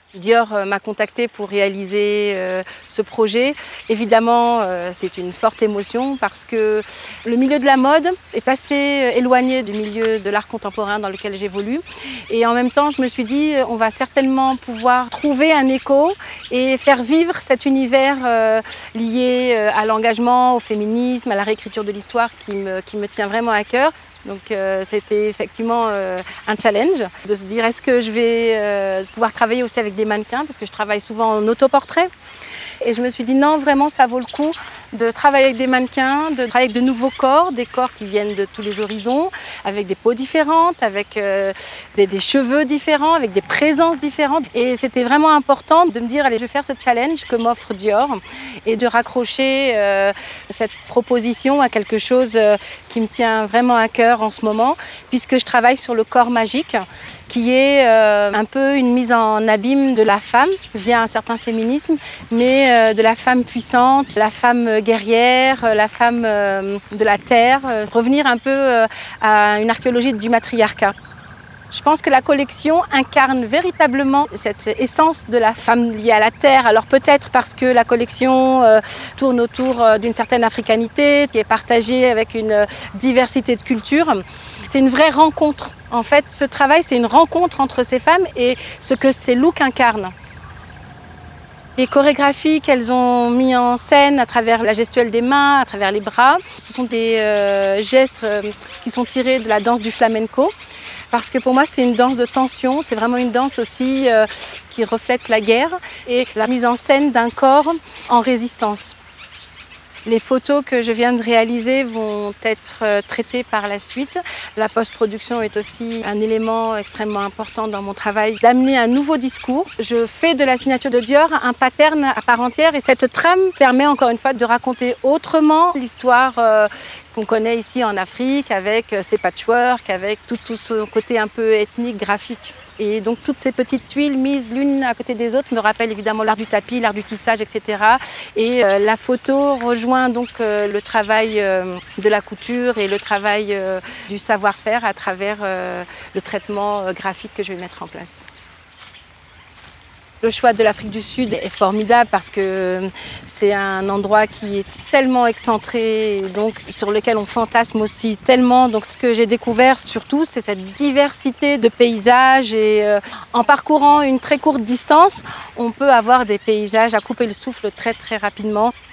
Dior m'a contacté pour réaliser ce projet. Évidemment, c'est une forte émotion parce que le milieu de la mode est assez éloigné du milieu de l'art contemporain dans lequel j'évolue. Et en même temps, je me suis dit, on va certainement pouvoir trouver un écho et faire vivre cet univers lié à l'engagement, au féminisme, à la réécriture de l'histoire qui me tient vraiment à cœur. Donc c'était effectivement un challenge de se dire est-ce que je vais pouvoir travailler aussi avec des mannequins parce que je travaille souvent en autoportrait. Et je me suis dit non, vraiment ça vaut le coup de travailler avec des mannequins, de travailler avec de nouveaux corps, des corps qui viennent de tous les horizons, avec des peaux différentes, avec des cheveux différents, avec des présences différentes. Et c'était vraiment important de me dire allez, je vais faire ce challenge que m'offre Dior et de raccrocher cette proposition à quelque chose qui me tient vraiment à cœur en ce moment, puisque je travaille sur le corps magique, qui est un peu une mise en abîme de la femme via un certain féminisme, mais de la femme puissante, la femme guerrière, la femme de la terre, revenir un peu à une archéologie du matriarcat. Je pense que la collection incarne véritablement cette essence de la femme liée à la terre. Alors peut-être parce que la collection tourne autour d'une certaine africanité, qui est partagée avec une diversité de cultures. C'est une vraie rencontre. En fait, ce travail, c'est une rencontre entre ces femmes et ce que ces looks incarnent. Les chorégraphies qu'elles ont mis en scène à travers la gestuelle des mains, à travers les bras, ce sont des gestes qui sont tirés de la danse du flamenco. Parce que pour moi, c'est une danse de tension, c'est vraiment une danse aussi qui reflète la guerre et la mise en scène d'un corps en résistance. Les photos que je viens de réaliser vont être traitées par la suite. La post-production est aussi un élément extrêmement important dans mon travail, d'amener un nouveau discours. Je fais de la signature de Dior un pattern à part entière et cette trame permet encore une fois de raconter autrement l'histoire qu'on connaît ici en Afrique avec ses patchworks, avec tout ce côté un peu ethnique, graphique. Et donc toutes ces petites tuiles mises l'une à côté des autres me rappellent évidemment l'art du tapis, l'art du tissage, etc. Et la photo rejoint donc le travail de la couture et le travail du savoir-faire à travers le traitement graphique que je vais mettre en place. Le choix de l'Afrique du Sud est formidable parce que c'est un endroit qui est tellement excentré et donc sur lequel on fantasme aussi tellement. Donc ce que j'ai découvert surtout, c'est cette diversité de paysages et en parcourant une très courte distance, on peut avoir des paysages à couper le souffle très rapidement.